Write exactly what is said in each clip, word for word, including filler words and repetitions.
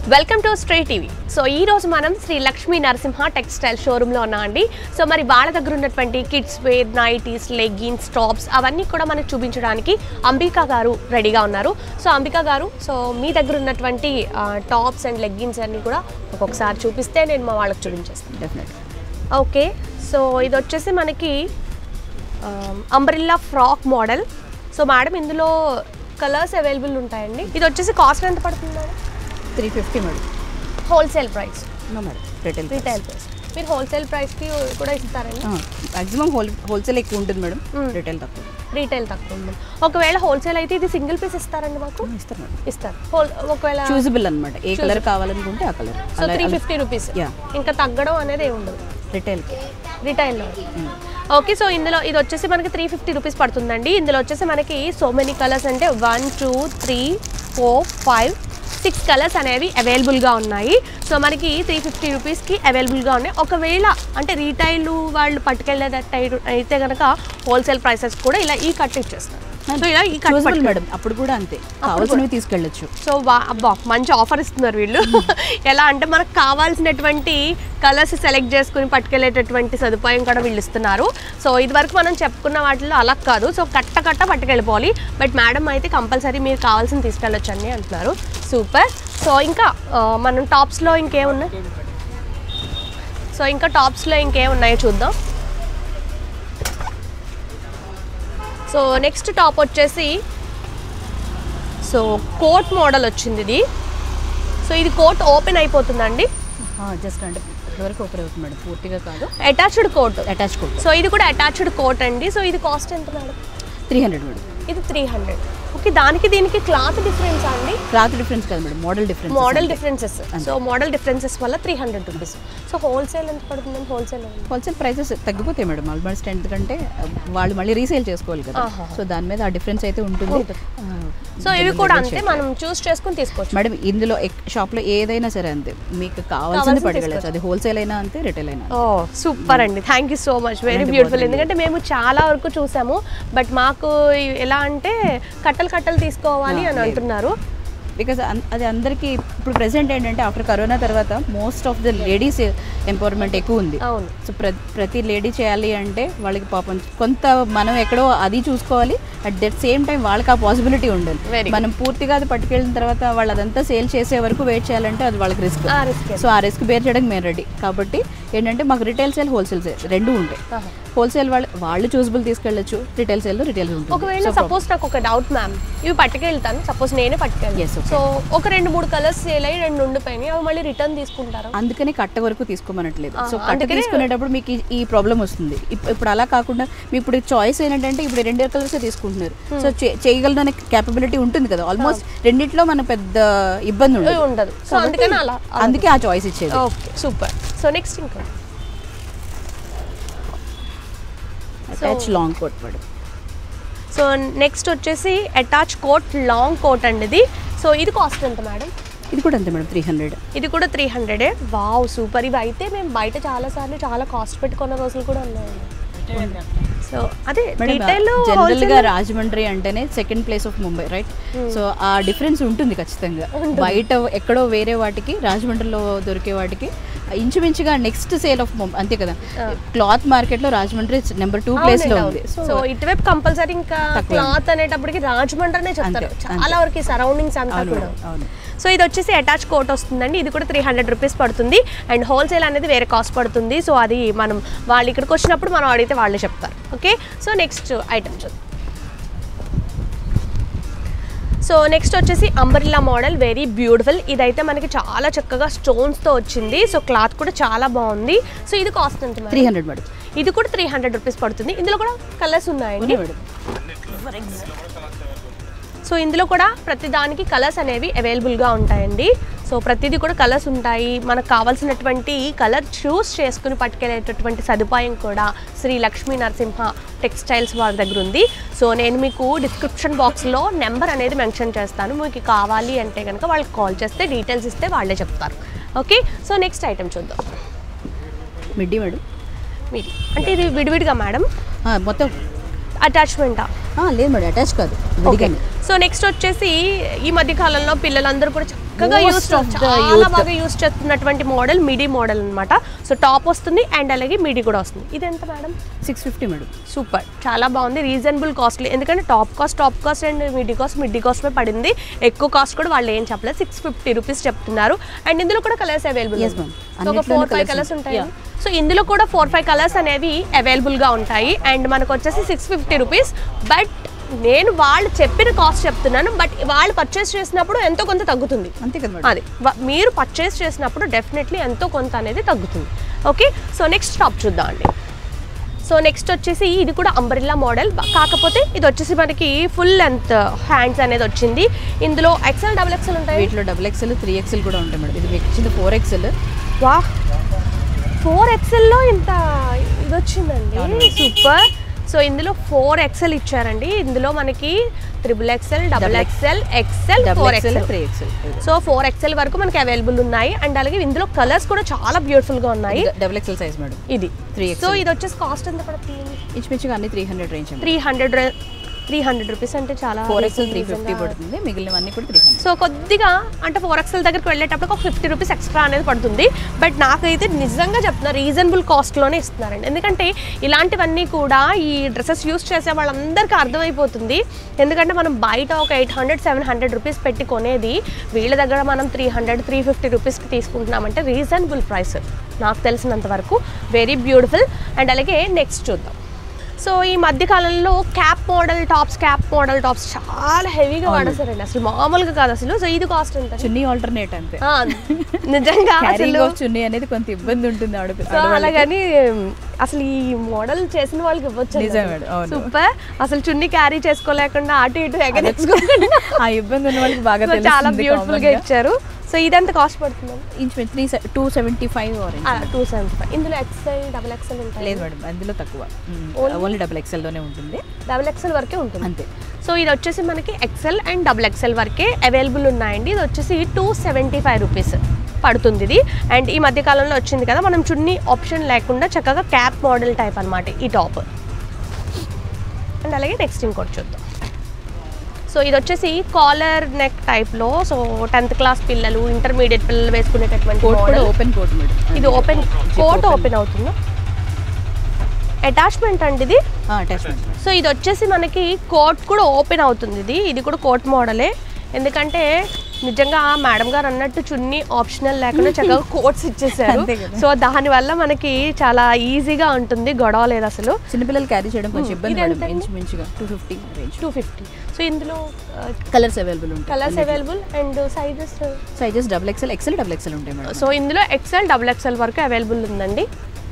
Welcome to స్ట్రే TV. So ఈ రోజు మనం శ్రీ లక్ష్మీ నరసింహ టెక్స్టైల్ షోరూంలో ఉన్నామండి. సో మరి వాళ్ళ దగ్గర ఉన్నటువంటి kids wear, nighties, leggings, tops అవన్నీ కూడా మనకు చూపించడానికి అంబికా గారు రెడీగా ఉన్నారు. సో అంబికా గారు, సో మీ దగ్గర ఉన్నటువంటి టాప్స్ అండ్ లెగ్గిన్స్ అన్నీ కూడా ఒక్కొక్కసారి చూపిస్తే నేను మా వాళ్ళకి చూపించేస్తాను. డెఫినెట్. ఓకే, సో ఇది వచ్చేసి మనకి umbrella frock model. So madam ఇందులో కలర్స్ అవైలబుల్ ఉంటాయండి. ఇది వచ్చేసి కాస్ట్ ఎంత పడుతుంది madam? Three fifty madam. Wholesale price? No madam, retail retail price. మీరు హోల్సేల్ ప్రైస్కి కూడా ఇస్తారండి? మ్యాక్సిమం హోల్ హోల్సేల్ ఎక్కువ ఉంటుంది మేడం, రిటైల్ తక్కువ. రీటైల్ తక్కువ ఉంది. ఒకవేళ హోల్సేల్ అయితే ఇది సింగిల్ పీస్ ఇస్తారండి మాకు? ఇస్తారు మేడం, ఇస్తారు. హోల్ ఒకవేళ చూజబుల్ అనమాట, ఏ కలర్ కావాలనుకుంటే ఆ colour. So three fifty rupees, ఇంకా తగ్గడం అనేది ఏమి ఉండదు రిటైల్కి. రిటైల్లో ఓకే. సో ఇందులో ఇది వచ్చేసి మనకి త్రీ ఫిఫ్టీ రూపీస్ పడుతుందండి. ఇందులో వచ్చేసి మనకి సో మెనీ కలర్స్ అంటే one two three four five six colours అనేవి అవైలబుల్గా ఉన్నాయి. సో మనకి త్రీ ఫిఫ్టీ రూపీస్కి అవైలబుల్గా ఉన్నాయి. ఒకవేళ అంటే రీటైల్ వాళ్ళు పట్టుకెళ్ళేటట్టు అయితే కనుక హోల్సేల్ ప్రైసెస్ కూడా ఇలా ఈ కట్ ఇచ్చేస్తారు. సో ఇలా ఈ కట్ మేడం అప్పుడు కూడా అంతే, కావాల్సినవి తీసుకెళ్ళచ్చు. సో అబ్బా మంచి ఆఫర్ ఇస్తున్నారు వీళ్ళు. ఎలా అంటే మనకు కావాల్సినటువంటి కలర్స్ సెలెక్ట్ చేసుకుని పట్టుకెళ్ళేటటువంటి సదుపాయం కూడా వీళ్ళు ఇస్తున్నారు. సో ఇది వరకు మనం చెప్పుకున్న వాటిలో అలా కాదు, సో కట్ట కట్ట పట్టుకెళ్ళిపోవాలి. బట్ మేడం అయితే కంపల్సరీ మీరు కావాల్సింది తీసుకెళ్ళొచ్చు అని అంటున్నారు. సూపర్. సో ఇంకా మనం టాప్స్లో ఇంకేమున్నాయి? సో ఇంకా టాప్స్లో ఇంకేమున్నాయో చూద్దాం. సో నెక్స్ట్ టాప్ వచ్చేసి సో కోట్ మోడల్ వచ్చింది ఇది. సో ఇది కోట్ ఓపెన్ అయిపోతుందండి, జస్ట్ అంటే వరకు ఓపెన్ అవుతుంది మేడం, పూర్తిగా కాదు. Attached coat. Attach coat. So ఇది కూడా అటాచ్డ్ కోట్ అండి. సో ఇది కాస్ట్ ఎంత మేడం? Three hundred madam. ఇది త్రీ హండ్రెడ్. ఓకే, దానికి దీనికి క్లాత్ డిఫరెన్స్ అండి? క్లాత్ డిఫరెన్స్ కాదు madam, model difference. Model differences. So model differences వల్ల three hundred rupees. So wholesale ఎంత పడుతుందండి? హోల్సేల్ హోల్సేల్ ప్రైసెస్ తగ్గిపోతాయి మేడం ఆల్మోస్ట్, ఎందుకంటే వాళ్ళు మళ్ళీ రీసేల్ చేసుకోవాలి కదా. సో దాని మీద ఆ డిఫరెన్స్ అయితే ఉంటుంది. సో ఇవి కూడా అంతే, మనం చూస్ చేసుకుని తీసుకోవచ్చు మేడం. ఇందులో షాప్లో ఏదైనా సరే అంతే, మీకు కావాల్సింది పట్టుకెళ్ళచ్చు. అది హోల్సేల్ అయినా అంతే, రిటైల్ అయినా. ఓ సూపర్ అండి, thank you so much, very beautiful. ఎందుకంటే మేము చాలా వరకు చూసాము, బట్ మాకు ఎలా అంటే కట్టలు కట్టలు తీసుకోవాలి అని అంటున్నారు. బికాస్ అది అందరికీ ఇప్పుడు ప్రెసెంట్ ఏంటంటే ఆఫ్టర్ కరోనా తర్వాత most of the ladies empowerment ఎక్కువ ఉంది. సో ప్ర ప్రతి లేడీ చేయాలి అంటే వాళ్ళకి పాపం కొంత మనం ఎక్కడో అది చూసుకోవాలి, అట్ దట్ సేమ్ టైం వాళ్ళకి ఆ పాసిబిలిటీ ఉండాలి. మనం పూర్తిగా అది పట్టుకెళ్ళిన తర్వాత వాళ్ళు అదంతా సేల్ చేసే వరకు వెయిట్ చేయాలంటే అది వాళ్ళకి రిస్క్. సో ఆ రిస్క్ బేర్ చేయడానికి మేము రెడీ. కాబట్టి ఏంటంటే మాకు రిటైల్ సేల్, హోల్సేల్ సేల్ రెండు ఉంటాయి. హోల్సేల్ వాళ్ళు వాళ్ళు చూసబుల్ తీసుకెళ్ళచ్చు, రిటైల్ సేల్ రిటైల్ ఉంటుంది. ఒకవేళ సపోజ్ నాకు ఒక డౌట్ మ్యామ్, ఇవి పట్టుకెళ్తాను, సపోజ్ నేనే పట్టుకెళ్ళాను, సో ఒక రెండు మూడు కలర్స్ సేల్ అయ్యి రెండు ఉండిపోయినాయి, అవి మళ్ళీ రిటర్న్ తీసుకుంటారు. అందుకని కట్ట వరకు తీసుకోమనట్లేదు. సో కట్ట తీసుకునేటప్పుడు మీకు ఈ ప్రాబ్లం వస్తుంది. ఇప్పుడు అలా కాకుండా మీకు ఇప్పుడు చాయిస్ ఏంటంటే ఇప్పుడు రెండు కలర్స్ తీసుకుంటున్నారు. సో చేయగలనే క్యాపబిలిటీ ఉంటుంది కదా, ఆల్మోస్ట్ రెండిట్లో మన పెద్ద ఇబ్బంది ఉండదు. సో అందుకని అలా అందుకే ఆ చాయిస్ ఇచ్చేది. Okay super. సో నెక్స్ట్ ఇంకా attach long coat madam. So next వచ్చేసి అటాచ్ కోట్ లాంగ్ కోట్ అండి ఇది. సో ఇది కాస్ట్ ఎంత మేడం? ఇది కూడా అంతే మేడం, త్రీ హండ్రెడ్. ఇది కూడా త్రీ హండ్రెడే. Wow super. ఇవి అయితే మేము బయట చాలా సార్లు చాలా కాస్ట్ పెట్టుకున్న రోజులు కూడా ఉన్నాయండి. సో అదే జనరల్గా రాజమండ్రి అంటేనే second place of Mumbai, right? So ఆ డిఫరెన్స్ ఉంటుంది ఖచ్చితంగా. బయట ఎక్కడో వేరే వాటికి రాజమండ్రిలో దొరికే వాటికి ఇంచుమించుగా నెక్స్ట్ సేల్ ఆఫ్ ముంబై అంతే కదా. క్లాత్ మార్కెట్ లో రాజమండ్రి నెంబర్ టూ ప్లేస్ లో ఉంది. సో ఇటువైపు కంపల్సరీ ఇంకా క్లాత్ అనేటప్పటికి రాజమండ్రినే చెప్తారు చాలా వరకు, సరౌండింగ్స్ అంతా కూడా. సో ఇది వచ్చేసి అటాచ్ కోట్ వస్తుందండి. ఇది కూడా త్రీ హండ్రెడ్ రూపీస్ పడుతుంది. అండ్ హోల్సేల్ అనేది వేరే కాస్ట్ పడుతుంది. సో అది మనం వాళ్ళు ఇక్కడికి వచ్చినప్పుడు మనం అడిగితే వాళ్ళే చెప్తారు. ఓకే, సో నెక్స్ట్ ఐటమ్ చూద్దాం. సో నెక్స్ట్ వచ్చేసి అంబ్రెల్లా మోడల్, వెరీ బ్యూటిఫుల్. ఇదైతే మనకి చాలా చక్కగా స్టోన్స్తో వచ్చింది. సో క్లాత్ కూడా చాలా బాగుంది. సో ఇది కాస్ట్ ఎంత? Three hundred madam. ఇది కూడా త్రీ హండ్రెడ్ రూపీస్ పడుతుంది. ఇందులో కూడా కలర్స్ ఉన్నాయండి. సో ఇందులో కూడా ప్రతి దానికి కలర్స్ అనేవి అవైలబుల్గా ఉంటాయండి. సో ప్రతిదీ కూడా కలర్స్ ఉంటాయి. మనకు కావాల్సినటువంటి కలర్ చూస్ చేసుకుని పట్టుకెళ్ళేటటువంటి సదుపాయం కూడా శ్రీ లక్ష్మీ నరసింహ టెక్స్టైల్స్ వారి దగ్గర ఉంది. సో నేను మీకు డిస్క్రిప్షన్ బాక్స్లో నెంబర్ అనేది మెన్షన్ చేస్తాను. మీకు కావాలి అంటే కనుక వాళ్ళకి కాల్ చేస్తే డీటెయిల్స్ ఇస్తే వాళ్ళే చెప్తారు. ఓకే, సో నెక్స్ట్ ఐటమ్ చూద్దాం. Midi madam. మిడ్డీ అంటే ఇది విడివిడిగా మేడం, మొత్తం అటాచ్మెంటా? లేదు మేడం, అటాచ్ కాదు. ఓకే. సో నెక్స్ట్ వచ్చేసి ఈ మధ్య కాలంలో పిల్లలందరూ కూడా చక్కగా యూస్ చాలా బాగా యూస్ చేస్తున్నటువంటి మోడల్ మిడీ మోడల్ అనమాట. సో టాప్ వస్తుంది అండ్ అలాగే మిడీ కూడా వస్తుంది. ఇది ఎంత madam? Six fifty madam. Super, చాలా బాగుంది, రీజనబుల్ కాస్ట్లీ. ఎందుకంటే top cost top cost and midi cost midi కాస్ట్మే పడింది. ఎక్కువ కాస్ట్ కూడా వాళ్ళు ఏం చెప్పలేదు, సిక్స్ ఫిఫ్టీ రూపీస్ చెప్తున్నారు. అండ్ ఇందులో కూడా కలర్స్ అవైలబుల్, ఒక ఫోర్ ఫైవ్ కలర్స్ ఉంటాయి. సో ఇందులో కూడా ఫోర్ ఫైవ్ కలర్స్ అనేవి అవైలబుల్గా ఉంటాయి. అండ్ మనకు వచ్చేసి సిక్స్ ఫిఫ్టీ రూపీస్. బట్ నేను వాళ్ళు చెప్పిన కాస్ట్ చెప్తున్నాను, బట్ వాళ్ళు పర్చేస్ చేసినప్పుడు ఎంతో కొంత తగ్గుతుంది. అంతే కదా, అది మీరు పర్చేస్ చేసినప్పుడు డెఫినెట్లీ ఎంతో కొంత అనేది తగ్గుతుంది. ఓకే, సో నెక్స్ట్ టాప్ చూద్దాం అండి. సో నెక్స్ట్ వచ్చేసి ఇది కూడా అంబ్రెల్లా మోడల్, కాకపోతే ఇది వచ్చేసి మనకి ఫుల్ లెంత్ హ్యాండ్స్ అనేది వచ్చింది. ఇందులో ఎక్సెల్ డబుల్ ఎక్సెల్ ఉంటాయి, వీటిలో డబుల్ ఎక్సెల్ త్రీ ఎక్సెల్ కూడా ఉంటాయి మేడం. ఇది మీకు ఇచ్చింది ఫోర్ ఎక్సెల్. వా, ఫోర్ ఎక్సెల్లో ఇంత ఇది వచ్చిందండి, సూపర్. సో ఇందులో ఫోర్ ఎక్సెల్ ఇచ్చారండి. ఇందులో మనకి triple XL, double XL, XL, four XL, three XL. So four XL వరకు మనకి అవైలబుల్ ఉన్నాయి. అండ్ అలాగే ఇందులో కలర్స్ కూడా చాలా బ్యూటిఫుల్ గా ఉన్నాయి. డబుల్ ఎక్సెల్ సైజ్ మేడం ఇది. సో ఇది వచ్చేసి కాస్ట్ ఎంత పడుతుంది? ఇంచుమించుగా అన్ని three hundred range. Three hundred three hundred rupees అంటే చాలా. ఫోర్ ఎక్సెల్ త్రీ ఫిఫ్టీ పడుతుంది, మిగిలినవన్నీ కూడా త్రీ హండ్రెడ్. సో కొద్దిగా అంటే ఫోర్ ఎక్సెల్ దగ్గరికి వెళ్ళేటప్పుడు ఒక ఫిఫ్టీ రూపీస్ ఎక్స్ట్రా అనేది పడుతుంది. బట్ నాకైతే నిజంగా చెప్తున్నా రీజనబుల్ కాస్ట్లోనే ఇస్తున్నారండి. ఎందుకంటే ఇలాంటివన్నీ కూడా ఈ డ్రెస్సెస్ యూస్ చేసే వాళ్ళందరికీ అర్థమైపోతుంది. ఎందుకంటే మనం బయట ఒక eight hundred seven hundred rupees పెట్టి కొనేది వీళ్ళ దగ్గర మనం త్రీ హండ్రెడ్ త్రీ ఫిఫ్టీ రూపీస్కి తీసుకుంటున్నామంటే రీజనబుల్ ప్రైస్ నాకు తెలిసినంత వరకు. Very beautiful. అండ్ అలాగే నెక్స్ట్ చూద్దాం. సో ఈ మధ్య కాలంలో cap model tops cap model tops చాలా హెవీగా వాడేస్తారండి, అసలు మామూలుగా కాదు అసలు. సో ఇది కాస్ట్ ఎంత? చున్నీ ఆల్టర్నేట్ అంతే. నిజంగా అసలు చున్నీ అనేది కొంత ఇబ్బంది ఉంటుంది ఆడ. సో అలాగని అసలు ఈ మోడల్ చేసిన వాళ్ళకి ఇవ్వచ్చు. సూపర్. అసలు చున్నీ క్యారీ చేసుకోలేకుండా అటు ఇటు ఎగరేసుకోకుండా ఆ ఇబ్బంది ఉన్న వాళ్ళకి బాగా చాలా బ్యూటిఫుల్ గా ఇచ్చారు. సో ఇదంతా కాస్ట్ పడుతుంది? ఇంచు three two seventy five two seventy five ఇందులో ఎక్సెల్ డబుల్ ఎక్సెల్ ఉంటుంది? లేదు మేడం, అందులో తక్కువ, ఓన్లీ డబుల్ ఎక్సెల్లోనే ఉంటుంది. డబుల్ ఎక్సెల్ వరకే ఉంటుంది అంతే. సో ఇది వచ్చేసి మనకి ఎక్సెల్ అండ్ డబుల్ ఎక్సెల్ వరకే అవైలబుల్ ఉన్నాయండి. ఇది వచ్చేసి టూ సెవెంటీ ఫైవ్ రూపీస్ పడుతుంది ఇది. అండ్ ఈ మధ్య కాలంలో వచ్చింది కదా మనం చున్నీ ఆప్షన్ లేకుండా చక్కగా క్యాప్ మోడల్ టైప్ అనమాట ఈ టాప్. అండ్ అలాగే నెక్స్ట్ ఇంకోటి చూద్దాం. సో ఇది వచ్చేసి కాలర్ నెక్ టైప్లో. సో టెన్త్ క్లాస్ పిల్లలు, ఇంటర్మీడియట్ పిల్లలు వేసుకునేటటువంటి ఓపెన్ కోట్. ఇది ఓపెన్ కోట్ ఓపెన్ అవుతుందా? అటాచ్మెంట్ అండి ఇది. అటాచ్మెంట్. సో ఇది వచ్చేసి మనకి కోట్ కూడా ఓపెన్ అవుతుంది. ఇది ఇది కూడా కోట్ మోడలే. ఎందుకంటే నిజంగా మేడం గారు అన్నట్టు చున్నీ ఆప్షనల్ లేకుండా చక్కగా కోట్స్ ఇచ్చేసారు. సో దానివల్ల మనకి చాలా ఈజీగా ఉంటుంది, గొడవ లేదు అసలు. చిన్నపిల్లలు క్యారీ చేయడం కొంచెం ఇబ్బంది. Two fifty two fifty so ఇందులో కలర్స్ అవైలబుల్ ఉంటాయి. Colours available and sizes sizes double XL, XL, double XL ఉంటాయి మేడం. సో ఇందులో ఎక్సెల్ డబుల్ ఎక్సెల్ వరకు అవైలబుల్ ఉందండి.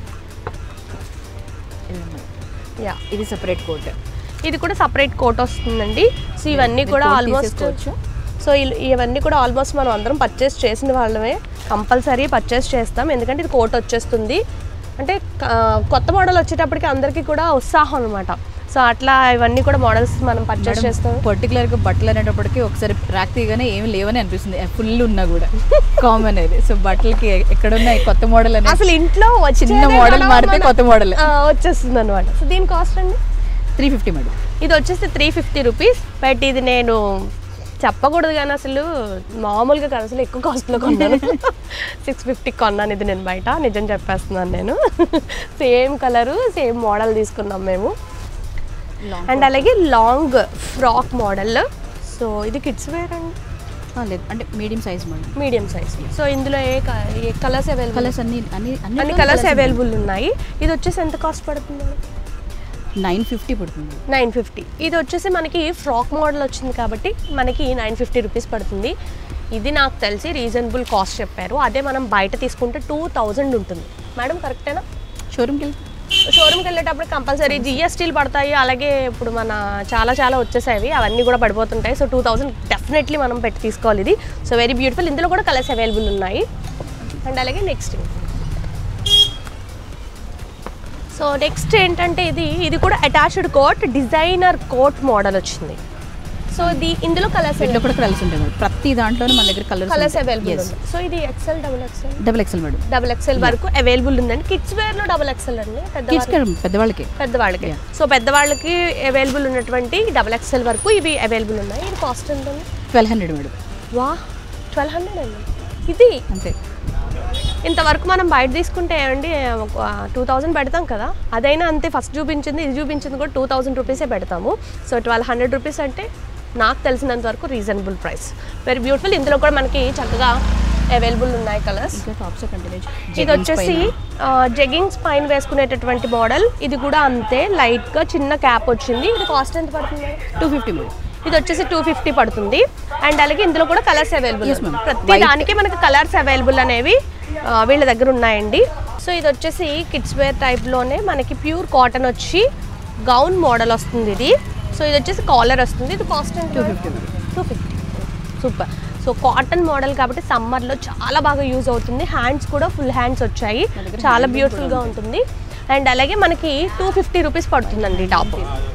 యా, ఇది సపరేట్ కోట్. ఇది కూడా సపరేట్ కోట్ వస్తుందండి. సో ఇవన్నీ కూడా ఆల్మోస్ట్ సో ఇవన్నీ కూడా ఆల్మోస్ట్ మనం అందరం పర్చేస్ చేసిన వాళ్ళమే, కంపల్సరీ పర్చేస్ చేస్తాం. ఎందుకంటే ఇది కోట్ వచ్చేస్తుంది. అంటే కొత్త మోడల్ వచ్చేటప్పటికి అందరికీ కూడా ఉత్సాహం అనమాట. సో అట్లా ఇవన్నీ కూడా మోడల్స్ మనం పర్చేస్ చేస్తాం. పర్టికులర్గా బట్టలు అనేటప్పటికి ఒకసారి ట్రాక్ తీయగానే ఏమి లేవని అనిపిస్తుంది, ఫుల్ ఉన్నా కూడా కామన్ అనేది. సో బట్టలకి ఎక్కడున్నా కొత్త మోడల్ అనేది అసలు ఇంట్లో చిన్న మోడల్ మారితే కొత్త మోడల్ వచ్చేస్తుంది అనమాట. సో దీని కాస్ట్ అండి త్రీ ఫిఫ్టీ మేడం. ఇది వచ్చేసి త్రీ ఫిఫ్టీ రూపీస్. బట్ ఇది నేను చెప్పకూడదు కానీ అసలు మామూలుగా కాదు, అసలు ఎక్కువ కాస్ట్లో కొన్నాను. సిక్స్ ఫిఫ్టీకి కొన్నాను ఇది నేను బయట, నిజం చెప్పేస్తున్నాను నేను. సేమ్ కలరు సేమ్ మోడల్ తీసుకున్నాం మేము. అండ్ అలాగే లాంగ్ ఫ్రాక్ మోడల్. సో ఇది కిడ్స్ వేర్ అండి? లేదు, అంటే medium size madam. Medium size. So ఇందులో ఏ ఏ కలర్స్ అవైలబుల్? కలర్స్ అన్ని అన్ని అన్ని కలర్స్ అవైలబుల్ ఉన్నాయి. ఇది వచ్చేసి ఎంత కాస్ట్ పడుతుంది? నైన్ ఫిఫ్టీ పడుతుంది. నైన్ ఫిఫ్టీ ఇది వచ్చేసి మనకి ఫ్రాక్ మోడల్ వచ్చింది కాబట్టి మనకి నైన్ ఫిఫ్టీ రూపీస్ పడుతుంది. ఇది నాకు తెలిసి రీజనబుల్ కాస్ట్ చెప్పారు. అదే మనం బయట తీసుకుంటే టూ థౌజండ్ ఉంటుంది మేడం, కరెక్టేనా? షోరూమ్కి వెళ్తే షోరూమ్కి వెళ్ళేటప్పుడు కంపల్సరీ జిఎస్టీలు పడతాయి. అలాగే ఇప్పుడు మన చాలా చాలా వచ్చేసాయి, అవన్నీ కూడా పడిపోతుంటాయి. సో టూ థౌజండ్ డెఫినెట్లీ మనం పెట్టి తీసుకోవాలి ఇది. So very beautiful. ఇందులో కూడా కలర్స్ అవైలబుల్ ఉన్నాయి. అండ్ అలాగే నెక్స్ట్ సో నెక్స్ట్ ఏంటంటే ఇది ఇది కూడా attached coat, designer coat model వచ్చింది. సో ఇది ఇందులో కలర్స్ వీటిలో కూడా కలర్స్ ఉంటాయి మేడం. ప్రతి దాంట్లోనే మన దగ్గర కలర్స్ కలర్స్ అవైలబుల్ ఉంది. సో ఇది XL double XL double XL madam. Double XL వరకు అవైలబుల్ ఉందండి. కిడ్స్ వేర్ లో డబుల్ ఎక్సెల్ అండి, కిడ్స్ పెద్దవాళ్ళకి పెద్దవాళ్ళకి. సో పెద్దవాళ్ళకి అవైలబుల్ ఉన్నటువంటి డబుల్ ఎక్సెల్ వరకు ఇవి అవైలబుల్ ఉన్నాయి. ఇది కాస్ట్ ఎంత? Twelve hundred madam. వా ట్వెల్వ్ హండ్రెడ్ అండి ఇది. అంతే. ఇంతవరకు మనం బయట తీసుకుంటే ఏమండి టూ థౌజండ్ పెడతాం కదా, అదైనా అంతే. ఫస్ట్ చూపించింది ఇది చూపించింది కూడా టూ థౌజండ్ రూపీసే పెడతాము. సో ట్వెల్వ్ హండ్రెడ్ రూపీస్ అంటే నాకు తెలిసినంత వరకు రీజనబుల్ ప్రైస్. Very beautiful. ఇందులో కూడా మనకి చక్కగా అవైలబుల్ ఉన్నాయి కలర్స్. ఇది వచ్చేసి జెగ్గింగ్స్ పైన వేసుకునేటటువంటి మోడల్. ఇది కూడా అంతే, లైట్గా చిన్న క్యాప్ వచ్చింది. ఇది కాస్ట్ ఎంత పడుతుంది? Two fifty madam. ఇది వచ్చేసి టూ ఫిఫ్టీ పడుతుంది. అండ్ అలాగే ఇందులో కూడా కలర్స్ అవైలబుల్. ప్రతి దానికి మనకి కలర్స్ అవైలబుల్ అనేవి వీళ్ళ దగ్గర ఉన్నాయండి. సో ఇది వచ్చేసి కిడ్స్ వేర్ టైప్లోనే మనకి ప్యూర్ కాటన్ వచ్చి గౌన్ మోడల్ వస్తుంది ఇది. సో ఇది వచ్చేసి కాలర్ వస్తుంది. ఇది cost two fifty two fifty super. So cotton model కాబట్టి సమ్మర్లో చాలా బాగా యూజ్ అవుతుంది. హ్యాండ్స్ కూడా ఫుల్ హ్యాండ్స్ వచ్చాయి, చాలా బ్యూటిఫుల్గా ఉంటుంది. అండ్ అలాగే మనకి టూ ఫిఫ్టీ రూపీస్ పడుతుందండి top.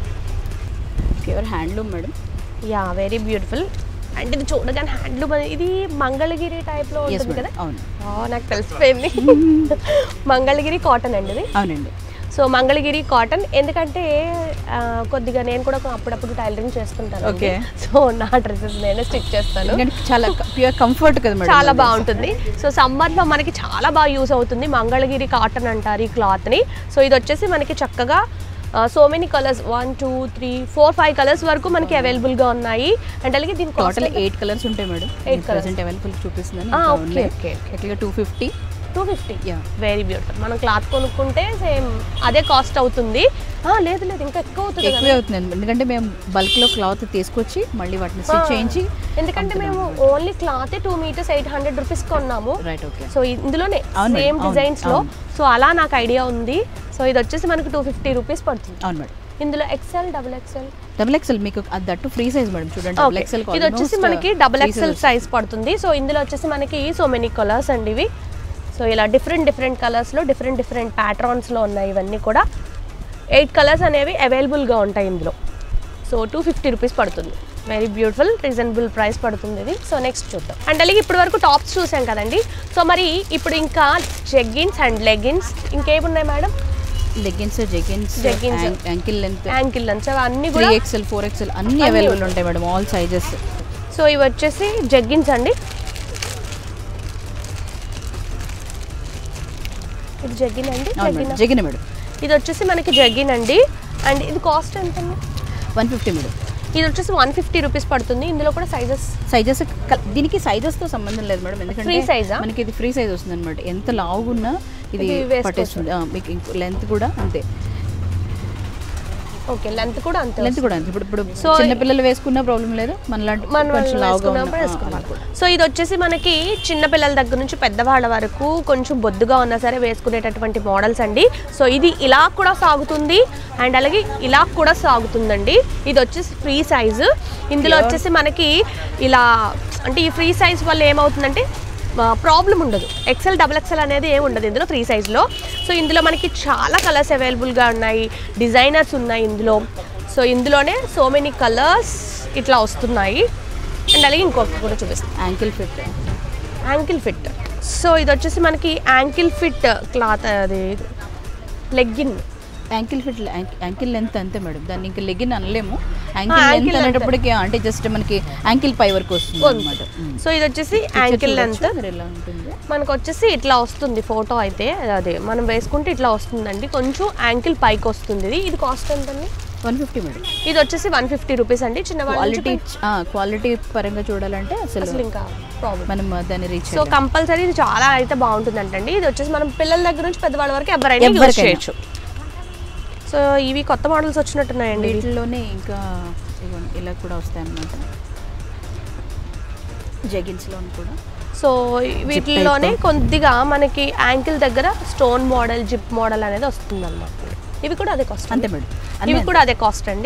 Pure handloom madam. Yeah very beautiful. And ఇది చూడగానే హ్యాండ్లూమ్, ఇది మంగళగిరి టైప్లో ఉంటుంది కదా. అవును, నాకు తెలిసిపోయింది. మంగళగిరి కాటన్ అండి ఇది. అవునండి. సో మంగళగిరి కాటన్ ఎందుకంటే కొద్దిగా నేను కూడా అప్పుడప్పుడు టైలరింగ్ చేస్తుంటాను. ఓకే. సో నా డ్రెస్సెస్ నేనే స్టిచ్ చేస్తాను. చాలా ప్యూర్ కంఫర్ట్ కదా మేడం, చాలా బాగుంటుంది. సో సమ్మర్లో మనకి చాలా బాగా యూస్ అవుతుంది. మంగళగిరి కాటన్ అంటారు ఈ క్లాత్ని. సో ఇది వచ్చేసి మనకి చక్కగా so many colours one two three four five colours వరకు మనకి అవైలబుల్గా ఉన్నాయి. అండ్ అలాగే దీనికి టోటల్ ఎయిట్ కలర్స్ ఉంటాయి మేడం. ఎయిట్ కలర్స్ అవైలబుల్ చూపిస్తున్నాను. Okay okay okay. Two fifty two fifty very beautiful. మనం క్లాత్ కొనుక్కుంటే సేమ్ అదే కాస్ట్ అవుతుంది. లేదు లేదు ఇంకా ఎక్కువ అవుతుంది. ఎక్కువే అవుతుంది ఎందుకంటే మేము బల్క్లో క్లాత్ తీసుకొచ్చి మళ్ళీ వాటిని స్టిచ్ చేయించి, ఎందుకంటే మేము only cloth two metres eight hundred rupees కొన్నాము. రైట్. ఓకే. సో ఇందులోనే సేమ్ డిజైన్స్లో. సో అలా నాకు ఐడియా ఉంది. సో ఇది వచ్చేసి మనకి టూ ఫిఫ్టీ రూపీస్ పడుతుంది. అవును మేడం. ఇందులో XL double XL double XL మీకు దట్టు ఫ్రీ సైజ్ మేడం. చూడండి డబుల్ ఎక్సెల్. ఇది వచ్చేసి మనకి డబుల్ ఎక్సెల్ సైజ్ పడుతుంది. సో ఇందులో వచ్చేసి మనకి సో మెనీ కలర్స్ అండి ఇవి. సో ఇలా డిఫరెంట్ డిఫరెంట్ కలర్స్లో డిఫరెంట్ డిఫరెంట్ ప్యాటర్న్స్లో ఉన్నాయి ఇవన్నీ కూడా. ఎయిట్ కలర్స్ అనేవి అవైలబుల్గా ఉంటాయి ఇందులో. సో టూ ఫిఫ్టీ రూపీస్ పడుతుంది. వెరీ బ్యూటిఫుల్ రీజనబుల్ ప్రైస్ పడుతుంది ఇది. సో నెక్స్ట్ చూద్దాం. అండ్ అలాగే ఇప్పటి వరకు టాప్స్ చూసాం కదండి. సో మరి ఇప్పుడు ఇంకా జెగ్గిన్స్ అండ్ లెగ్గిన్స్ ఇంకేమున్నాయి madam? Leggings, jeggings, jeggings, ankle length, ankle length అన్ని కూడా త్రీ ఎక్స్ఎల్ ఫోర్ ఎక్స్ఎల్ అన్ని అవైలబుల్ ఉంటాయి మేడం, ఆల్ సైజెస్. సో ఇవి వచ్చేసి జెగ్గిన్స్ అండి. ఇది జెగ్గిన్ అండి. Jegging madam. ఇది వచ్చేసి మనకి జెగ్గిన్ అండి. అండ్ ఇది కాస్ట్ ఎంత? One fifty madam. ఇది వచ్చేసి వన్ ఫిఫ్టీ రూపీస్ పడుతుంది. ఇందులో కూడా సైజెస్ సైజెస్ దీనికి సైజెస్తో సంబంధం లేదు మేడం, ఎందుకంటే ఫ్రీ సైజా మనకి ఇది ఫ్రీ సైజ్ వస్తుంది అనమాట. ఎంత లావుగున్నా ఇది పట్టేస్తుంది. మీకు లెంత్ కూడా అంతే. ఓకే. లెంత్ కూడా అంతే. లెంత్ కూడా అంతే. ఇప్పుడు ఇప్పుడు చిన్న పిల్లలు వేసుకున్న ప్రాబ్లం లేదు, మనలాంటి కొంచెం లావుగా వేసుకోవాలి. సో ఇది వచ్చేసి మనకి చిన్న పిల్లల దగ్గర నుంచి పెద్దవాళ్ళ వరకు కొంచెం బొద్దుగా ఉన్నా సరే వేసుకునేటటువంటి మోడల్స్ అండి. సో ఇది ఇలా కూడా సాగుతుంది అండ్ అలాగే ఇలా కూడా సాగుతుందండి. ఇది వచ్చేసి ఫ్రీ సైజు. ఇందులో వచ్చేసి మనకి ఇలా అంటే ఈ ఫ్రీ సైజ్ వల్ల ఏమవుతుందంటే ప్రాబ్లం ఉండదు. ఎక్సెల్ డబుల్ ఎక్సెల్ అనేది ఏమి ఉండదు ఇందులో ఫ్రీ సైజ్లో. సో ఇందులో మనకి చాలా కలర్స్ అవైలబుల్గా ఉన్నాయి, డిజైనర్స్ ఉన్నాయి ఇందులో. సో ఇందులోనే సో మెనీ కలర్స్ ఇట్లా వస్తున్నాయి. అండ్ అలాగే ఇంకొకటి కూడా చూపిస్తాం, ankle fit. Ankle fit. So ఇది వచ్చేసి మనకి యాంకిల్ ఫిట్ క్లాత్, అది legging. Ankle fit ankle length అంతే మేడం, దాన్ని ఇంకా లెగ్గిన్ అనలేము. యాంకిల్ లెంత్ అనేటప్పటికి అంటే జస్ట్ మనకి యాంకిల్ పై వరకు వస్తుంది అనమాట. సో ఇది వచ్చేసి యాంకిల్ లెంత్. మనకు వచ్చేసి ఇట్లా వస్తుంది ఫోటో అయితే, అదే మనం వేసుకుంటే ఇట్లా వస్తుందండి. కొంచెం యాంకిల్ పైకి వస్తుంది. ఇది ఇది కాస్ట్ ఎంతండి? One fifty madam. ఇది వచ్చేసి వన్ ఫిఫ్టీ రూపీస్ అండి. చిన్న క్వాలిటీ క్వాలిటీ పరంగా చూడాలంటే అసలు ఇంకా ప్రాబ్లం మనం దాన్ని రీచ్. సో కంపల్సరీ ఇది చాలా అయితే బాగుంటుంది అంటండి. ఇది వచ్చేసి మనం పిల్లల దగ్గర నుంచి పెద్దవాళ్ళ వరకు ఎవరైనా యూజ్ చేయొచ్చు. సో ఇవి కొత్త మోడల్స్ వచ్చినట్టున్నాయండి. వీటిలోనే ఇంకా ఇలా కూడా వస్తాయి అన్నమాట, జెగిన్స్లో కూడా. సో వీటిలోనే కొద్దిగా మనకి యాంకిల్ దగ్గర స్టోన్ మోడల్, జిప్ మోడల్ అనేది వస్తుంది అన్నమాట. ఇవి కూడా అదే కాస్ట్ అంతే మేడం. ఇవి కూడా అదే కాస్ట్ అండి.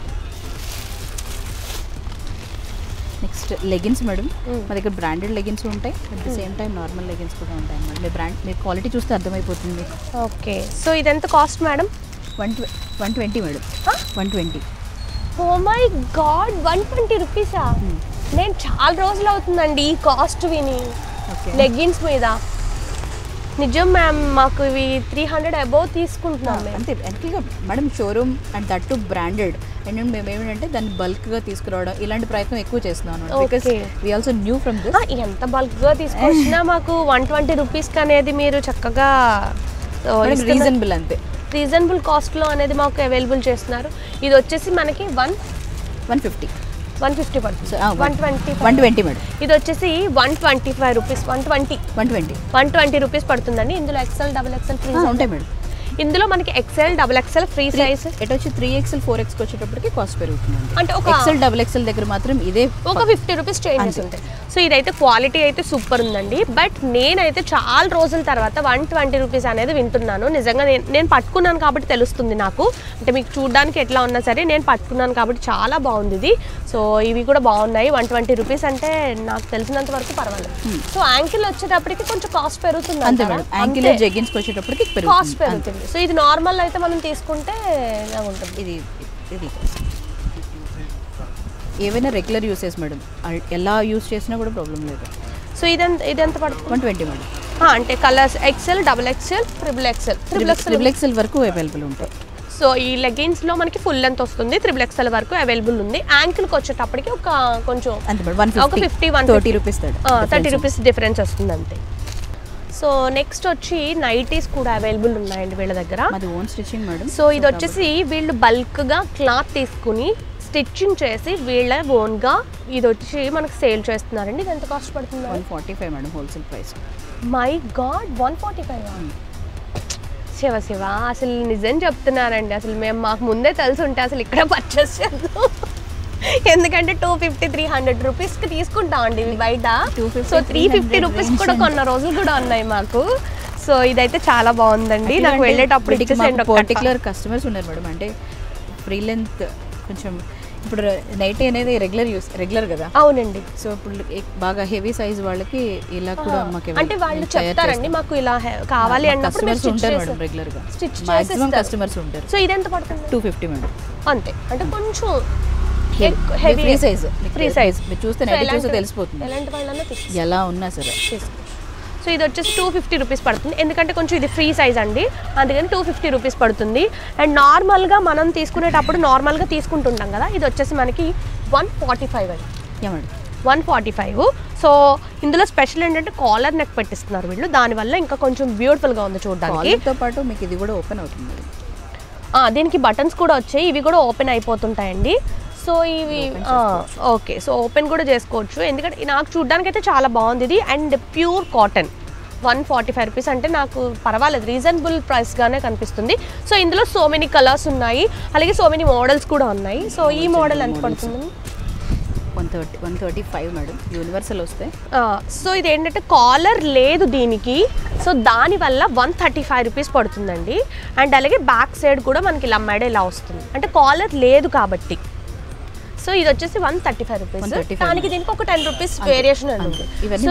Next leggings madam. మా దగ్గర బ్రాండెడ్ లెగిన్స్ ఉంటాయి, at the same time normal leggings కూడా ఉంటాయి అన్నమాట. మీ బ్రాండ్ మీరు క్వాలిటీ చూస్తే అర్థమైపోతుంది. ఓకే. సో ఇది ఎంత cost madam? One one twenty madam. One twenty oh my God one twenty రూపీసా? నేను చాలా రోజులు అవుతుందండి ఈ కాస్ట్ విని లెగ్గిన్స్ మీద. నిజం మ్యామ్, మాకు ఇవి త్రీ హండ్రెడ్ అబోవ్ తీసుకుంటున్నాం అంతే. యాక్చువల్గా madam showroom and that to branded and మేము ఏమిటంటే దాన్ని బల్క్గా తీసుకురావడం ఇలాంటి ప్రయత్నం ఎక్కువ చేస్తున్నాం. Because we also new from this. ఎంత బల్క్గా తీసుకొచ్చినా మాకు వన్ ట్వంటీ రూపీస్కి అనేది మీరు చక్కగా రీజనబుల్, అంతే రీజనబుల్ కాస్ట్లో అనేది మాకు అవైలబుల్ చేస్తున్నారు. ఇది వచ్చేసి మనకి one one fifty one fifty పడుతుంది. One twenty one twenty madam. ఇది వచ్చేసి one twenty five rupees one twenty one twenty one twenty rupees పడుతుందండి. ఇందులో ఎక్సెల్ డబుల్ ఎక్సెల్ ఫ్రీ ఉంటాయి మేడం. ఇందులో మనకి XL double XL free size. ఎటు వచ్చి త్రీ ఎక్సెల్ ఫోర్ ఎక్స్కి వచ్చేటప్పటికి కాస్ట్ పెరుగుతుంది. అంటే ఒక ఎక్సెల్ డబుల్ ఎక్సెల్ దగ్గర మాత్రం ఇదే ఒక ఫిఫ్టీ రూపీస్ చేంజెస్ ఉంటాయి. సో ఇదైతే క్వాలిటీ అయితే సూపర్ ఉందండి. బట్ నేనైతే చాలా రోజుల తర్వాత వన్ ట్వంటీ రూపీస్ అనేది వింటున్నాను. నిజంగా నేను నేను పట్టుకున్నాను కాబట్టి తెలుస్తుంది నాకు. అంటే మీకు చూడడానికి ఎట్లా ఉన్నా సరే నేను పట్టుకున్నాను కాబట్టి చాలా బాగుంది ఇది. సో ఇవి కూడా బాగున్నాయి. వన్ ట్వంటీ రూపీస్ అంటే నాకు తెలిసినంత వరకు పర్వాలేదు. సో యాంకిల్ వచ్చేటప్పటికి కొంచెం కాస్ట్ పెరుగుతుంది. అంతే మేడం, యాంకిల్ జెగ్గిన్స్కి వచ్చేటప్పటికి కాస్ట్ పెరుగుతుంది. సో ఇది నార్మల్ అయితే మనం తీసుకుంటే ఇలా ఉంటుంది. ఇది ఇది ఏవైనా రెగ్యులర్ యూసేజ్ మేడం, ఎలా యూస్ చేసినా కూడా ప్రాబ్లం లేదు. సో ఇదెంత ఇదెంత పడుతుంది? One twenty madam. అంటే colours XL double XL triple XL triple XL triple XL వరకు అవైలబుల్ ఉంటాయి. సో ఈ లెగ్గిన్స్లో మనకి ఫుల్ లెంత్ వస్తుంది, త్రిబుల్ ఎక్సెల్ వరకు అవైలబుల్ ఉంది. యాంకిల్కి వచ్చేటప్పటికి ఒక కొంచెం ఒక fifty one thirty rupees thirty rupees difference వస్తుంది అంతే. సో నెక్స్ట్ వచ్చి నైటీస్ కూడా అవైలబుల్ ఉన్నాయండి వీళ్ళ దగ్గర. అది ఓన్ స్టిచ్చింగ్ మేడం. సో ఇది వచ్చేసి వీళ్ళు బల్క్గా క్లాత్ తీసుకుని స్టిచ్చింగ్ చేసి వీళ్ళ ఓన్గా ఇది వచ్చి మనకు సేల్ చేస్తున్నారండి. ఇది ఎంత కాస్ట్ పడుతుంది? One forty five madam wholesale price. My God one forty five Shiva Shiva అసలు నిజం చెప్తున్నారండి. అసలు మేము మాకు ముందే తెలిసి ఉంటే అసలు ఇక్కడ పర్చేస్ చేద్దాం. ఎందుకంటే టూ ఫిఫ్టీ త్రీ హండ్రెడ్ రూపీస్కి తీసుకుంటామండి ఇవి బయట. సో త్రీ ఫిఫ్టీ రూపీస్ కూడా కొన్న రోజులు కూడా ఉన్నాయి మాకు. సో ఇదైతే చాలా బాగుందండి. నాకు వెళ్ళేటప్పుడు పర్టికులర్ కస్టమర్స్ ఉన్నారు మేడం. అంటే ఫ్రీ లెంత్ కొంచెం ఇప్పుడు నైట్ అనేది రెగ్యులర్ యూస్ రెగ్యులర్ కదా. అవునండి. సో ఇప్పుడు బాగా హెవీ సైజ్ వాళ్ళకి ఇలా కూడా మాకు అంటే వాళ్ళు చెప్తారండి మాకు ఇలా కావాలి అన్నప్పుడు ఉంటారు మేడం రెగ్యులర్ గా. మాక్సిమం కస్టమర్స్ ఉంటారు. సో ఇది ఎంత పడుతుంది? Two fifty madam. అంతే. అంటే కొంచెం heavy free size free size మీరు చూస్తే నైట్ చూస్తే తెలిసిపోతుంది ఎలాంటి వాళ్ళన్నా ఎలా ఉన్నా సరే. సో ఇది వచ్చేసి టూ ఫిఫ్టీ రూపీస్ పడుతుంది. ఎందుకంటే కొంచెం ఇది ఫ్రీ సైజ్ అండి, అందుకని టూ ఫిఫ్టీ రూపీస్ పడుతుంది. అండ్ నార్మల్గా మనం తీసుకునేటప్పుడు నార్మల్గా తీసుకుంటుంటాం కదా, ఇది వచ్చేసి మనకి వన్ ఫార్టీ ఫైవ్ అండి. ఏమండి వన్ ఫార్టీ ఫైవ్. సో ఇందులో స్పెషల్ ఏంటంటే కాలర్ నెక్ పెట్టిస్తున్నారు వీళ్ళు, దానివల్ల ఇంకా కొంచెం బ్యూటిఫుల్గా ఉంది చూడడానికి. తో పాటు మీకు ఇది కూడా ఓపెన్ అవుతుంది. దీనికి బటన్స్ కూడా వచ్చాయి, ఇవి కూడా ఓపెన్ అయిపోతుంటాయండి. సో ఇవి ఓకే. సో ఓపెన్ కూడా చేసుకోవచ్చు. ఎందుకంటే నాకు చూడడానికి అయితే చాలా బాగుంది ఇది. And pure cotton one forty five rupees అంటే నాకు పర్వాలేదు, రీజనబుల్ ప్రైస్గానే కనిపిస్తుంది. సో ఇందులో సో మెనీ కలర్స్ ఉన్నాయి, అలాగే సో మెనీ మోడల్స్ కూడా ఉన్నాయి. సో ఈ మోడల్ ఎంత పడుతుంది? One thirty one thirty five madam universal వస్తే. సో ఇది ఏంటంటే కాలర్ లేదు దీనికి, సో దానివల్ల వన్ థర్టీ ఫైవ్ రూపీస్ పడుతుందండి. అండ్ అలాగే బ్యాక్ సైడ్ కూడా మనకి ఇలా మెడ ఇలా వస్తుంది, అంటే కాలర్ లేదు కాబట్టి. సో ఇది వచ్చేసి వన్ థర్టీ ఫైవ్ రూపీస్. దానికి దీనికి ఒక టెన్ రూపీస్ వేరియేషన్ ఉంది.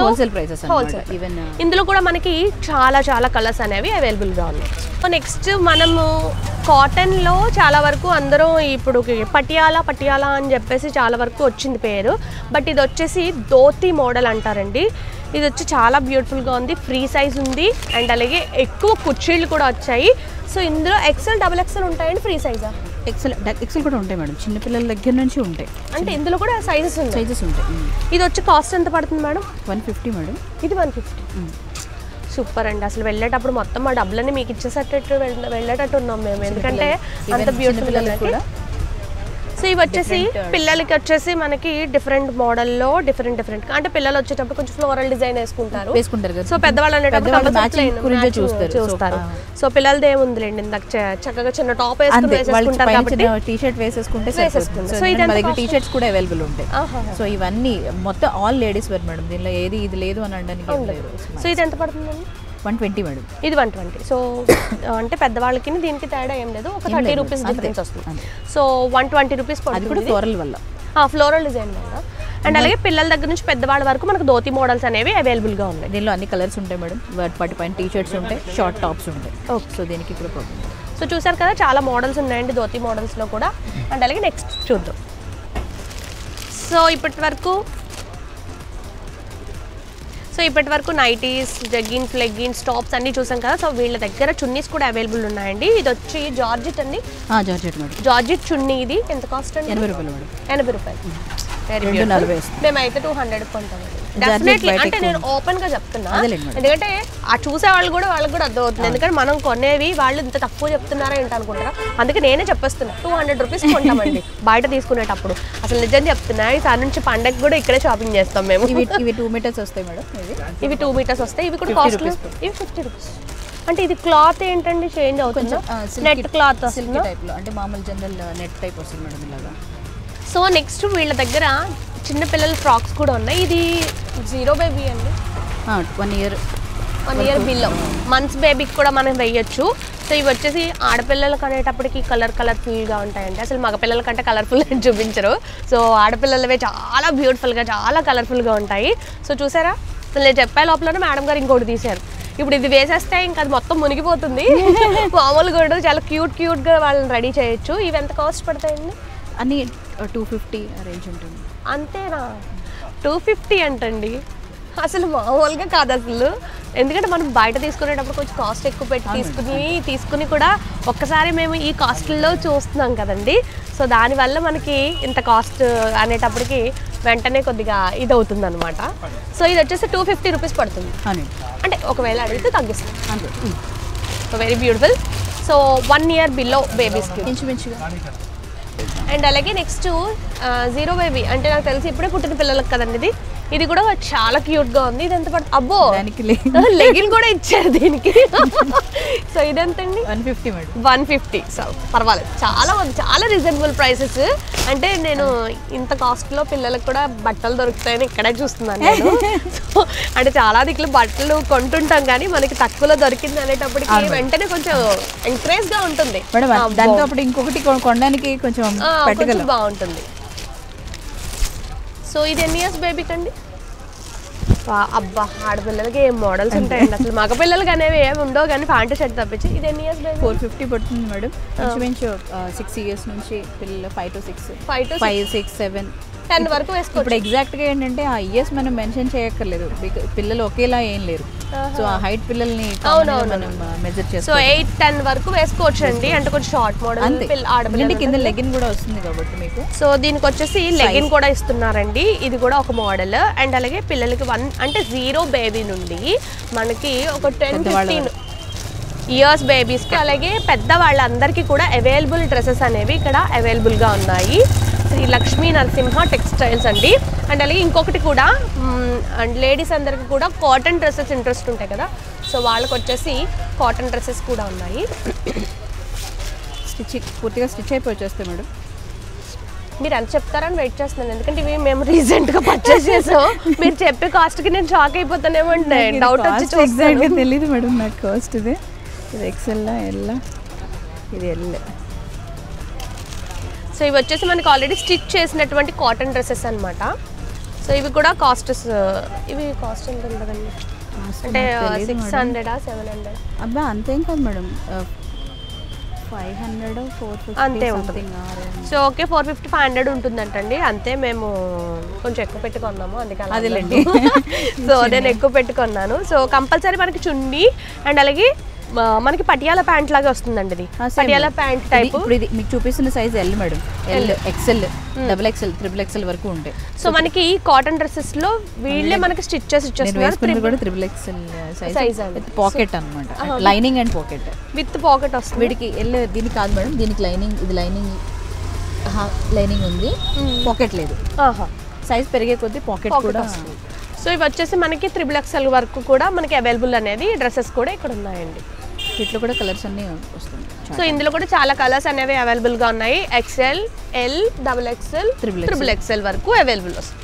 ఇందులో కూడా మనకి చాలా చాలా కలర్స్ అనేవి అవైలబుల్గా ఉన్నాయి. సో నెక్స్ట్ మనము కాటన్లో చాలా వరకు అందరూ ఇప్పుడు పటియాలా పటియాలా అని చెప్పేసి చాలా వరకు వచ్చింది పేరు. బట్ ఇది వచ్చేసి ధోతి మోడల్ అంటారండి. ఇది వచ్చి చాలా బ్యూటిఫుల్గా ఉంది, ఫ్రీ సైజ్ ఉంది. అండ్ అలాగే ఎక్కువ కుర్చీలు కూడా వచ్చాయి. సో ఇందులో ఎక్సెల్ డబుల్ ఎక్సెల్ ఉంటాయండి, ఫ్రీ సైజా? ఎక్సెల్ ఎక్సెల్ కూడా ఉంటాయి మేడం, చిన్నపిల్లల దగ్గర నుంచి ఉంటాయి. అంటే ఇందులో కూడా సైజెస్ ఉంటాయి సైజెస్ ఉంటాయి. ఇది వచ్చి కాస్ట్ ఎంత పడుతుంది మేడం? One fifty madam. ఇది వన్ ఫిఫ్టీ. సూపర్ అండి. అసలు వెళ్ళేటప్పుడు మొత్తం మా డబ్బులన్నీ మీకు ఇచ్చేసేటట్టు వెళ్ళేటట్టు ఉన్నాం మేము, ఎందుకంటే అంత బ్యూటిఫుల్ కూడా. సో ఇవి వచ్చేసి పిల్లలకి వచ్చేసి మనకి డిఫరెంట్ మోడల్లో డిఫరెంట్ డిఫరెంట్ అంటే పిల్లలు వచ్చేటప్పుడు కొంచెం ఫ్లోరల్ డిజైన్ వేసుకుంటారు వేసుకుంటారు కదా. సో పెద్దవాళ్ళు అనేటప్పుడు చూస్తారు. సో పిల్లలది ఏముందిలేండి, ఇందాక చక్కగా చిన్న టాప్ వేసుకుని వేసుకుంటారు కాబట్టి టీ షర్ట్ వేసేసుకుంటే వేసేసుకుంటారు. సో మా దగ్గర టీ షర్ట్స్ కూడా అవైలబుల్ ఉంటాయి. సో ఇవన్నీ మొత్తం ఆల్ లేడీస్ వేర్ మేడం, దీనిలో ఏది ఇది లేదు అని అనడానికి. సో ఇది ఎంత పడుతుందండి? One twenty madam. ఇది వన్ ట్వంటీ. సో అంటే పెద్దవాళ్ళకి దీనికి తేడా ఏం లేదు, ఒక థర్టీ రూపీస్ డిఫరెన్స్ వస్తుంది. సో వన్ ట్వంటీ రూపీస్ పడుతుంది ఫ్లోరల్ వల్ల, ఫ్లోరల్ డిజైన్ వల్ల. అండ్ అలాగే పిల్లల దగ్గర నుంచి పెద్దవాళ్ళ వరకు మనకు ధోతి మోడల్స్ అనేవి అవైలబుల్గా ఉన్నాయి. దీనిలో అన్ని కలర్స్ ఉంటాయి మేడం. వాటి పైన టీ షర్ట్స్ ఉంటాయి, షార్ట్ టాప్స్ ఉంటాయి. సో దీనికి కూడా ప్రాబ్లం. సో సో చూసారు కదా చాలా మోడల్స్ ఉన్నాయండి ధోతి మోడల్స్లో కూడా. అండ్ అలాగే నెక్స్ట్ చూద్దాం. సో ఇప్పటి వరకు సో ఇప్పటి వరకు నైటీస్, జగ్గిన్స్, లెగ్గిన్స్, టాప్స్ అన్నీ చూసాం కదా. సో వీళ్ళ దగ్గర చున్నీస్ కూడా అవైలబుల్ ఉన్నాయండి. ఇది వచ్చి జార్జెట్ అండి. Georgette madam. జార్జెట్ చున్నీ ఇది ఎంత కాస్ట్ అండి? ఎనభై రూపాయలు మేడం. ఎనభై రూపాయలు. మేమైతే టూ హండ్రెడ్ కొంటామండి. డెఫినెట్లీ అంటే నేను ఓపెన్ గా చెప్తున్నా, ఎందుకంటే ఆ చూసే వాళ్ళు కూడా వాళ్ళకి కూడా అర్థం అవుతుంది. ఎందుకంటే మనం కొనేవి వాళ్ళు ఇంత తక్కువ చెప్తున్నారా ఏంటి అనుకుంటారా. అందుకే నేనే చెప్పేస్తున్నా టూ హండ్రెడ్ రూపీస్ కొంటామండి బయట తీసుకునేటప్పుడు. అసలు నిజం చెప్తున్నా, ఈసారి నుంచి పండగ కూడా ఇక్కడే షాపింగ్ చేస్తాం మేము. ఇవి టూ మీటర్స్ వస్తాయి మేడం. ఇవి టూ మీటర్స్ వస్తాయి. ఇవి కూడా కాస్ట్ ఇవి ఫిఫ్టీ రూపీస్. అంటే ఇది క్లాత్ ఏంటండి చేంజ్ అవుతుంది? నెట్ క్లాత్ వస్తుంది అంటే మామూలు జనరల్ నెట్ టైప్ వస్తుంది మేడం ఇలాగా. సో నెక్స్ట్ వీళ్ళ దగ్గర చిన్న పిల్లల ఫ్రాక్స్ కూడా ఉన్నాయి. ఇది జీరో బేబీ అండి, one year one year below months బేబీకి కూడా మనం వేయచ్చు. సో ఇవి వచ్చేసి ఆడపిల్లలకి అనేటప్పటికి కలర్ కలర్ఫుల్గా ఉంటాయండి. అసలు మగ పిల్లల కంటే కలర్ఫుల్ అని చూపించరు. సో ఆడపిల్లలవే చాలా బ్యూటిఫుల్గా చాలా కలర్ఫుల్గా ఉంటాయి. సో చూసారా, అసలు నేను చెప్పే లోపలనే మేడం గారు ఇంకోటి తీశారు. ఇప్పుడు ఇది వేసేస్తే ఇంకా అది మొత్తం మునిగిపోతుంది. మామూలుగా కూడా చాలా క్యూట్ క్యూట్గా వాళ్ళని రెడీ చేయొచ్చు. ఇవి ఎంత కాస్ట్ పడతాయండి? అన్ని టూ ఫిఫ్టీ రేంజ్ ఉంటుంది. అంతేనా? టూ ఫిఫ్టీ అంటండి, అసలు మామూలుగా కాదు అసలు. ఎందుకంటే మనం బయట తీసుకునేటప్పుడు కొంచెం కాస్ట్ ఎక్కువ పెట్టి తీసుకుని తీసుకుని కూడా ఒక్కసారి మేము ఈ కాస్ట్లో చూస్తున్నాం కదండి. సో దానివల్ల మనకి ఇంత కాస్ట్ అనేటప్పటికి వెంటనే కొద్దిగా ఇది అవుతుంది అనమాట. సో ఇది వచ్చేసి టూ ఫిఫ్టీ రూపీస్ పడుతుంది. అంటే ఒకవేళ అడిగితే తగ్గిస్తాం అంతే. So very beautiful. So one year below బేబీస్కి ఇంచుమించుగా. అండ్ అలాగే నెక్స్ట్ జీరో బేబీ అంటే నాకు తెలిసి ఇప్పుడే పుట్టిన పిల్లలకు కదండి ఇది. ఇది కూడా చాలా క్యూట్గా ఉంది. ఇది ఎంత పడుతుంది? అబ్బో, లెగిన్ కూడా ఇచ్చారు దీనికి. సో ఇదెంతండి? One fifty madam. One fifty. So పర్వాలేదు, చాలా చాలా రీజనబుల్ ప్రైసెస్. అంటే నేను ఇంత కాస్ట్లో పిల్లలకు కూడా బట్టలు దొరుకుతాయని ఇక్కడే చూస్తున్నాను నేను. సో అంటే చాలా దిక్కులు బట్టలు కొంటుంటాం కానీ మనకి తక్కువలో దొరికింది అనేటప్పటికి వెంటనే కొంచెం ఎంకరేజ్గా ఉంటుంది. దాంతో అప్పుడు ఇంకొకటి కొనడానికి కొంచెం బాగుంటుంది. సో ఇది ఎన్ని ఇయర్స్ బేబీకి అండి? అబ్బా, ఆడపిల్లలకి ఏం మోడల్స్ ఉంటాయండి. అసలు మగ పిల్లలకి అనేవి ఏమి ఉండవు కానీ ప్యాంటు షర్ట్ తప్పించి. ఇది ఎన్ని ఇయర్స్ బేబీ? ఫోర్ ఫిఫ్టీ పడుతుంది మేడం. ఇంచుమించు సిక్స్ ఇయర్స్ నుంచి పిల్లలు five to six five to five six seven ten వరకు వేసుకో. ఇప్పుడు ఎగ్జాక్ట్గా ఏంటంటే ఆ ఇయర్స్ మనం మెన్షన్ చేయక్కర్లేదు, పిల్లలు ఒకేలా ఏం లేరు. సో ఆ హైట్ పిల్లల్ని మనం మెజర్ చేస్తాం. సో ఎయిట్ టెన్ వరకు వేసుకోవచ్చు అండి. అంటే కొంచెం షార్ట్ మోడల్ ఆడపిల్లలు కింద లెగిన్ కూడా వస్తుంది కాబట్టి మీకు. సో దీనికి వచ్చేసి లెగిన్ కూడా ఇస్తున్నారండి. ఇది కూడా ఒక మోడల్. అండ్ అలాగే పిల్లలకి వన్ అంటే జీరో బేబీ నుండి మనకి ఒక టెన్ ఫిఫ్టీన్ ఇయర్స్ బేబీస్కి అలాగే పెద్ద వాళ్ళందరికీ కూడా అవైలబుల్ డ్రెస్సెస్ అనేవి ఇక్కడ అవైలబుల్గా ఉన్నాయి. శ్రీ లక్ష్మీ నరసింహ టెక్స్టైల్స్ అండి. అండ్ అలాగే ఇంకొకటి కూడా అండ్ లేడీస్ అందరికి కూడా కాటన్ డ్రెస్సెస్ ఇంట్రెస్ట్ ఉంటాయి కదా. సో వాళ్ళకి వచ్చేసి కాటన్ డ్రెస్సెస్ కూడా ఉన్నాయి. స్టిచ్ పూర్తిగా స్టిచ్ అయిపోయి వచ్చేస్తాయి మేడం. మీరు ఎంత చెప్తారని వెయిట్ చేస్తున్నాను, ఎందుకంటే ఇవి మేము రీసెంట్గా పర్చేస్ చేసాం. మీరు చెప్పే కాస్ట్కి నేను షాక్ అయిపోతానేమో అంటే డౌట్ వచ్చి ఎగ్జాక్ట్గా తెలియదు మేడం నాకు కాస్ట్. ఇది ఇది ఎక్సెల్లా ఎల్లా ఇది ఎల్. సో ఇవి వచ్చేసి మనకి ఆల్రెడీ స్టిచ్ చేసినటువంటి కాటన్ డ్రెస్సెస్ అనమాట. సో ఇవి కూడా కాస్ట్ ఇవి కాస్ట్ ఎంత ఉంటుందండి? అంటే సిక్స్ హండ్రెడా సెవెన్ హండ్రెడ్? అబ్బా అంతేం కాదు madam, five hundred four fifty అంతే ఉంటుంది. So okay, four fifty five hundred ఉంటుందంటండి. అంతే, మేము కొంచెం ఎక్కువ పెట్టుకున్నాము అందుకని అదేలేండి. సో నేను ఎక్కువ పెట్టుకున్నాను. సో కంపల్సరీ మనకి చున్నీ అండ్ అలాగే మనకి పటియాల ప్యాంట్ లాగా వస్తుందండి. ఇది పటియాల ప్యాంట్ టైప్. ఇప్పుడు ఇది మీకు చూపిస్తున్న size L madam. L, XL, double XL, triple XL వరకు ఉంటాయి. సో మనకి కాటన్ డ్రెస్సెస్ లో వీళ్ళే మనకి స్టిచ్ చేసి ఇచ్చేస్తున్నారు. ట్రిపుల్ ఎక్సెల్ సైజ్ పాకెట్ అన్నమాట, lining and pocket with pocket వస్తుంది. వీడికి ఎల్ దీనికి కాదు మేడం, దీనికి లైనింగ్, ఇది లైనింగ్ లైనింగ్ ఉంది, పాకెట్ లేదు. సైజ్ పెరిగే కొద్దీ పాకెట్ కూడా. సో ఇవి వచ్చేసి మనకి త్రిబుల్ ఎక్స్ఎల్ వరకు కూడా మనకి అవైలబుల్ అనేది డ్రెస్సెస్ కూడా ఇక్కడ ఉన్నాయండి. వీటిలో కూడా కలర్స్ అన్నీ వస్తుంది. సో ఇందులో కూడా చాలా కలర్స్ అనేవి అవైలబుల్గా ఉన్నాయి. XL, L, double XL, triple XL వరకు అవైలబుల్ వస్తుంది.